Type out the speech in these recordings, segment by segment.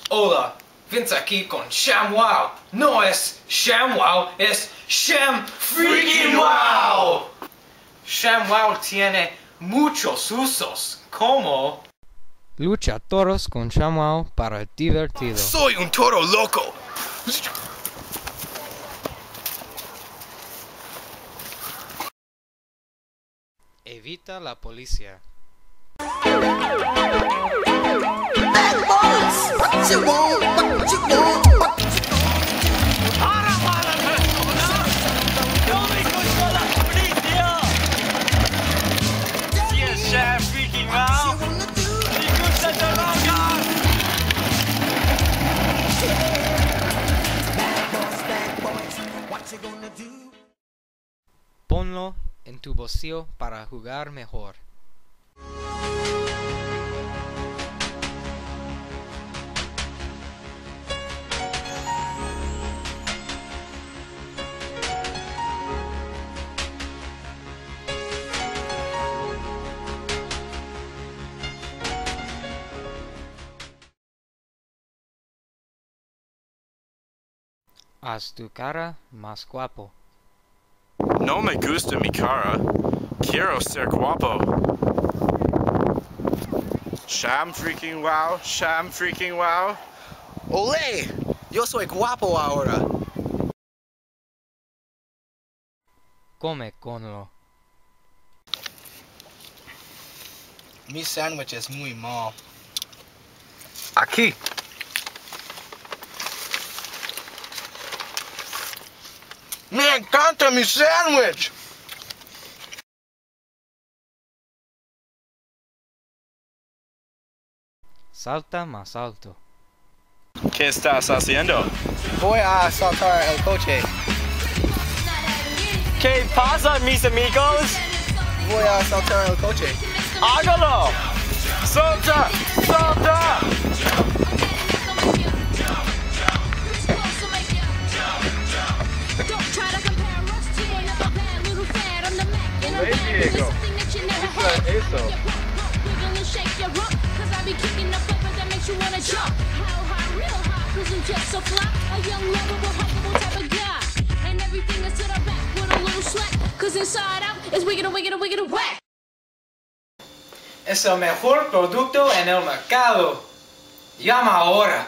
Hola, Vince aquí con Sham-Wow. No es Sham-Wow, es Sham-Friquen-Wow. Sham-Wow tiene muchos usos, como lucha toros con Sham-Wow para divertido. soy un toro loco. Evita la policía. Si es Sham-Friquen-Wow, mi gusta de loca. Ponlo en tu bolsillo para jugar mejor. Haz tu cara más guapo. No me gusta mi cara. Quiero ser guapo. Sham-Friquen-Wow, Sham-Friquen-Wow. Olé, yo soy guapo ahora. Come conlo. Mi sándwich es muy mal. Aquí. Me encanta mi sándwich. Salta más alto. ¿Qué estás haciendo? Voy a saltar el coche. ¿Qué pasa, mis amigos? Voy a saltar el coche. ¡Hágalo! ¡Salta! ¡Salta! Diego. Eso. Es el mejor producto en el mercado. Llama ahora.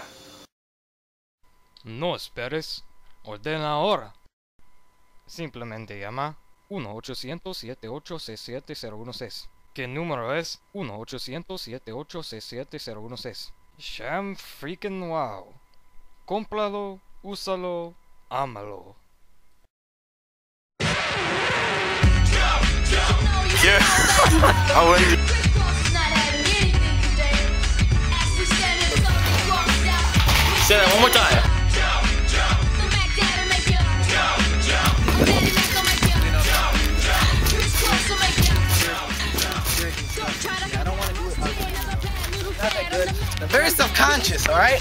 No esperes. Ordena ahora. Simplemente llama 1-800-7867-016. ¿Qué número es? 1-800-7867-016. Sham-Friquen-Wow. Cómpralo, úsalo, ámalo. Yeah. Say that one more time. I'm very self-conscious, alright?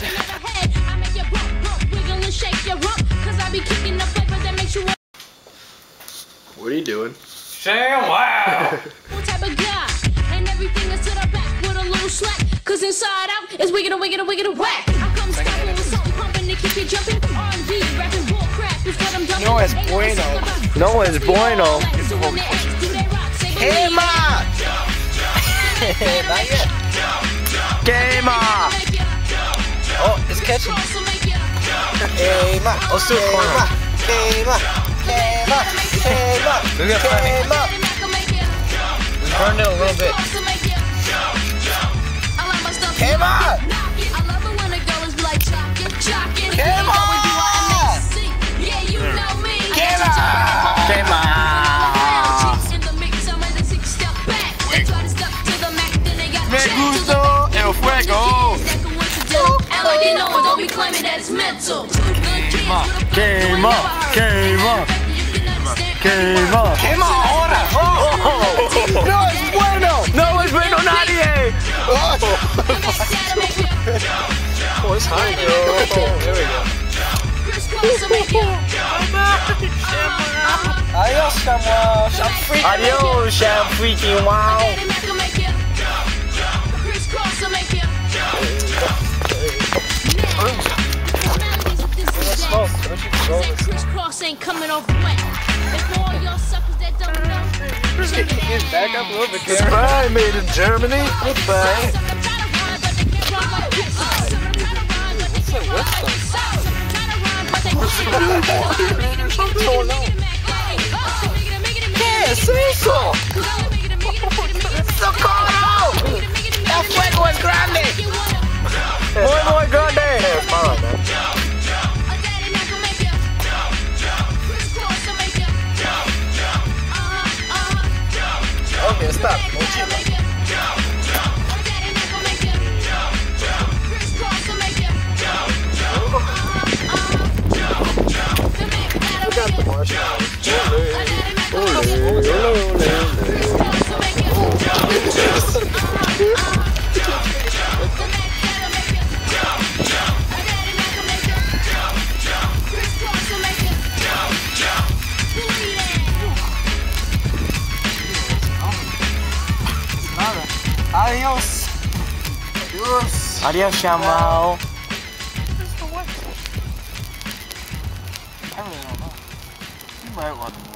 What are you doing? Sham-Wow! Cause inside out is wicked and wicked and wicked and whack. I come stopping with something pumping to keep you jumping. R&B, rapping bull crap is what I'm dumping. No es bueno. No es bueno. Hey, ma! Not yet. Game on! Oh, it's catching. Hey, ma! Oh, still corner. Hey, ma! Hey, ma! Hey, ma! Look at funny. We burned it a little bit. Hey, ma! Come on! Me gustó el fuego. Quema, quema, quema. ¡Quema ahora! ¡No es bueno! No es bueno nadie. Oh, it's hot, yo. There we go. Adiós, Sham-Wow. Sham-Friquen. Adiós, Sham-Friquen-Wow. Crisscross will make you Crisscross ain't coming off wet. If all y'all suckers that don't know. Back up a little bit there. Goodbye, made in Germany. Goodbye. Yeah, say so. So cold out. That fuego es grande. Muy grande. Yeah, it's fine, man. Okay, stop. We got the marshmallows. Adios. Adios. Adios, Sham-Friquen-Wow. I really don't know. You might want to move.